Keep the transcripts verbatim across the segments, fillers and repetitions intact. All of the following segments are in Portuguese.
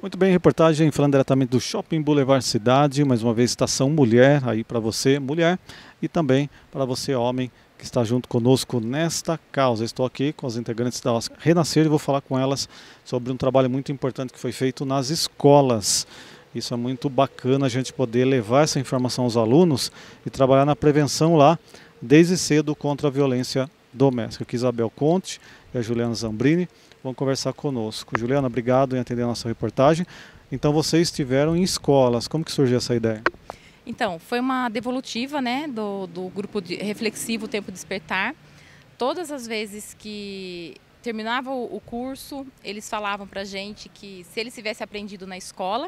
Muito bem, reportagem falando diretamente do Shopping Boulevard Cidade, mais uma vez Estação Mulher, aí para você, mulher, e também para você, homem, que está junto conosco nesta causa. Estou aqui com as integrantes da OSC Renascer e vou falar com elas sobre um trabalho muito importante que foi feito nas escolas. Isso é muito bacana, a gente poder levar essa informação aos alunos e trabalhar na prevenção lá, desde cedo, contra a violência doméstica. Aqui Isabel Conte e a Juliana Zambrini vão conversar conosco. Juliana, obrigado em atender a nossa reportagem. Então vocês estiveram em escolas, como que surgiu essa ideia? Então, foi uma devolutiva, né, do, do grupo de, reflexivo Tempo Despertar. Todas as vezes que terminava o, o curso, eles falavam pra gente que se eles tivessem aprendido na escola,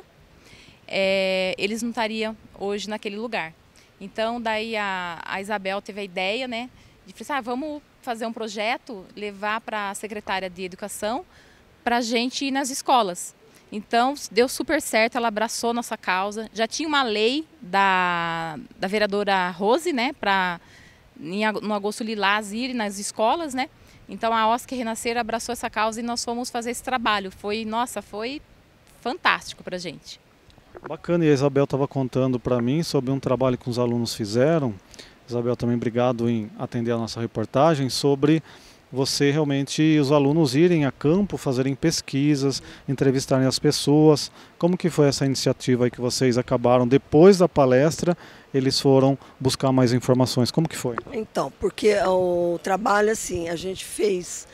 é, eles não estariam hoje naquele lugar. Então, daí a, a Isabel teve a ideia, né, de falar, ah, vamos fazer um projeto, levar para a secretária de Educação para a gente ir nas escolas. Então, deu super certo, ela abraçou nossa causa. Já tinha uma lei da, da vereadora Rose, né, para no agosto lilás ir nas escolas, né. Então, a OSC Renascer abraçou essa causa e nós fomos fazer esse trabalho. Foi, nossa, foi fantástico para a gente. Bacana, e a Isabel estava contando para mim sobre um trabalho que os alunos fizeram. Isabel, também obrigado em atender a nossa reportagem sobre você realmente, os alunos irem a campo, fazerem pesquisas, entrevistarem as pessoas. Como que foi essa iniciativa aí que vocês acabaram, depois da palestra, eles foram buscar mais informações? Como que foi? Então, porque o trabalho assim, a gente fez,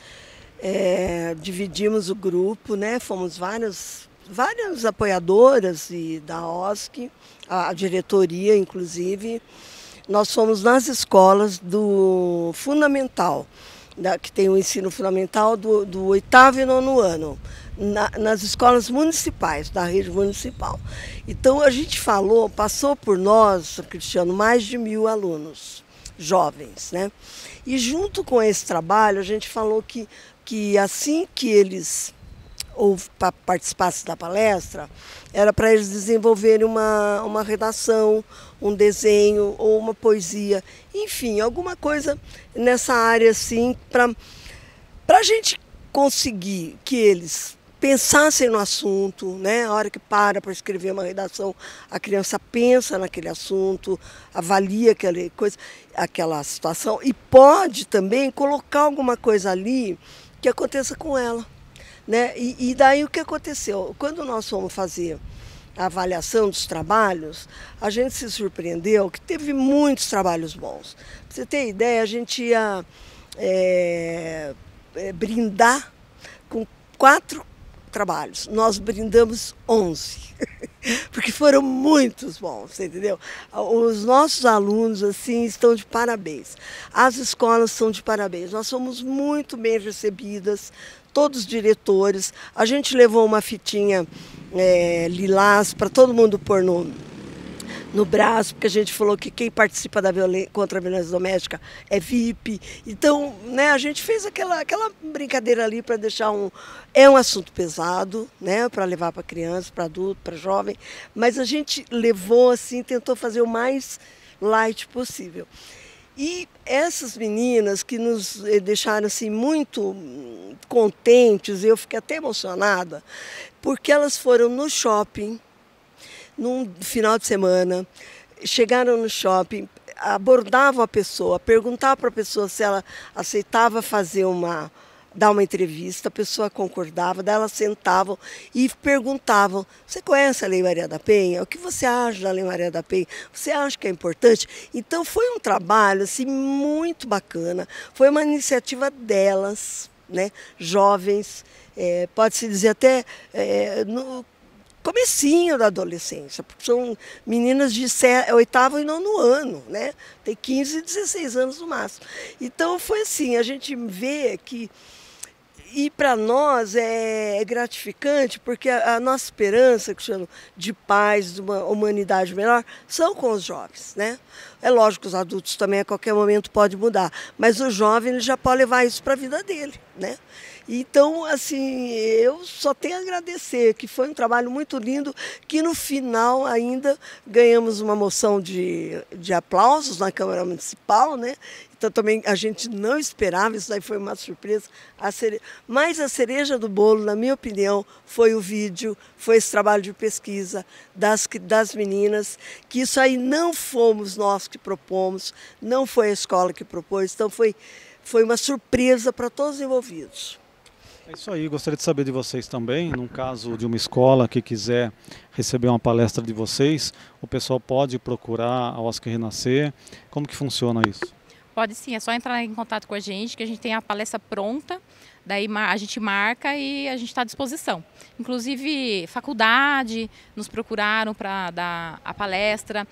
é, dividimos o grupo, né? Fomos várias, várias apoiadoras e da OSC, a, a diretoria inclusive. Nós fomos nas escolas do fundamental, da, que tem o ensino fundamental do, do oitavo e nono ano, na, nas escolas municipais, da rede municipal. Então a gente falou, passou por nós, Cristiano, mais de mil alunos jovens, né? E junto com esse trabalho a gente falou que, que assim que eles ou participassem da palestra, era para eles desenvolverem uma, uma redação, um desenho ou uma poesia, enfim, alguma coisa nessa área assim, para a gente conseguir que eles pensassem no assunto, né? A hora que para para escrever uma redação, a criança pensa naquele assunto, avalia aquela coisa, aquela situação e pode também colocar alguma coisa ali que aconteça com ela. Né? E, e daí o que aconteceu? Quando nós fomos fazer a avaliação dos trabalhos, a gente se surpreendeu que teve muitos trabalhos bons. Pra você ter ideia, a gente ia é, é, brindar com quatro trabalhos. Nós brindamos onze, porque foram muitos bons, você entendeu? Os nossos alunos assim estão de parabéns. As escolas estão de parabéns. Nós somos muito bem recebidas, todos os diretores. A gente levou uma fitinha é, lilás para todo mundo pôr no, no braço, porque a gente falou que quem participa da violência, contra a violência doméstica é V I P. Então, né, a gente fez aquela, aquela brincadeira ali para deixar um... É um assunto pesado, né, para levar para criança, para adulto, para jovem, mas a gente levou assim, tentou fazer o mais light possível. E essas meninas que nos deixaram assim, muito contentes, eu fiquei até emocionada, porque elas foram no shopping, num final de semana, chegaram no shopping, abordavam a pessoa, perguntavam para a pessoa se ela aceitava fazer uma, dar uma entrevista, a pessoa concordava, daí elas sentavam e perguntavam, você conhece a Lei Maria da Penha? O que você acha da Lei Maria da Penha? Você acha que é importante? Então foi um trabalho assim, muito bacana, foi uma iniciativa delas, né, jovens, é, pode-se dizer até é, no comecinho da adolescência, porque são meninas de oitavo e nono ano, né? Tem quinze e dezesseis anos no máximo. Então foi assim, a gente vê que, e para nós é gratificante, porque a, a nossa esperança, que chama de paz, de uma humanidade melhor, são com os jovens, né? É lógico que os adultos também a qualquer momento pode mudar, mas o jovem ele já pode levar isso para a vida dele, né? Então, assim, eu só tenho a agradecer, que foi um trabalho muito lindo, que no final ainda ganhamos uma moção de, de aplausos na Câmara Municipal, né? Então também a gente não esperava, isso daí foi uma surpresa. A cere... Mas a cereja do bolo, na minha opinião, foi o vídeo, foi esse trabalho de pesquisa das, das meninas, que isso aí não fomos nós que propomos, não foi a escola que propôs, então foi, foi uma surpresa para todos os envolvidos. É isso aí, gostaria de saber de vocês também, num caso de uma escola que quiser receber uma palestra de vocês, o pessoal pode procurar a OSC Renascer, como que funciona isso? Pode sim, é só entrar em contato com a gente, que a gente tem a palestra pronta, daí a gente marca e a gente está à disposição. Inclusive, faculdade nos procuraram para dar a palestra,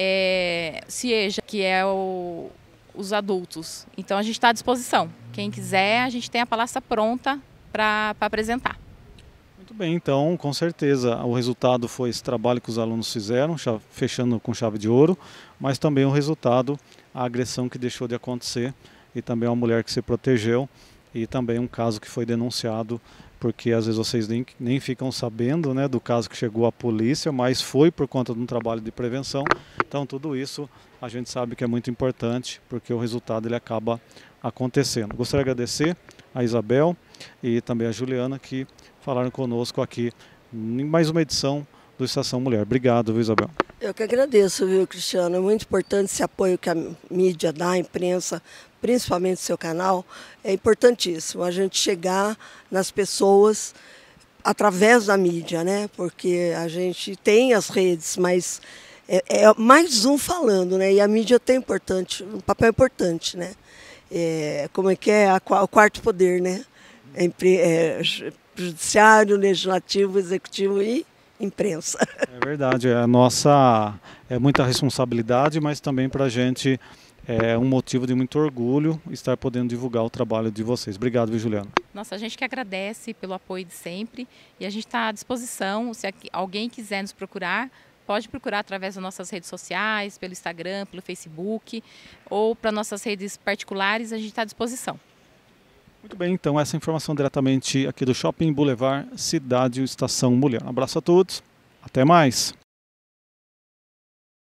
é, CIEJA, que é o, os adultos. Então a gente está à disposição. Quem quiser, a gente tem a palestra pronta para apresentar. Muito bem, então, com certeza, o resultado foi esse trabalho que os alunos fizeram, fechando com chave de ouro, mas também o resultado, a agressão que deixou de acontecer e também uma mulher que se protegeu e também um caso que foi denunciado, porque às vezes vocês nem, nem ficam sabendo, né, do caso que chegou à polícia, mas foi por conta de um trabalho de prevenção. Então tudo isso a gente sabe que é muito importante, porque o resultado ele acaba acontecendo. Gostaria de agradecer a Isabel e também a Juliana que falaram conosco aqui em mais uma edição do Estação Mulher. Obrigado, viu, Isabel? Eu que agradeço, viu, Cristiano? É muito importante esse apoio que a mídia dá, a imprensa, principalmente o seu canal. É importantíssimo a gente chegar nas pessoas através da mídia, né? Porque a gente tem as redes, mas é, é mais um falando, né? E a mídia tem importante, um papel importante, né? É, como é que é? A, o quarto poder, né? É, é, judiciário, legislativo, executivo e imprensa. É verdade, é a nossa, é muita responsabilidade, mas também para a gente é um motivo de muito orgulho estar podendo divulgar o trabalho de vocês. Obrigado, viu, Juliana? Nossa, a gente que agradece pelo apoio de sempre e a gente está à disposição, se alguém quiser nos procurar, pode procurar através das nossas redes sociais, pelo Instagram, pelo Facebook ou para nossas redes particulares, a gente está à disposição. Muito bem, então essa informação diretamente aqui do Shopping Boulevard Cidade Estação Mulher. Um abraço a todos, até mais!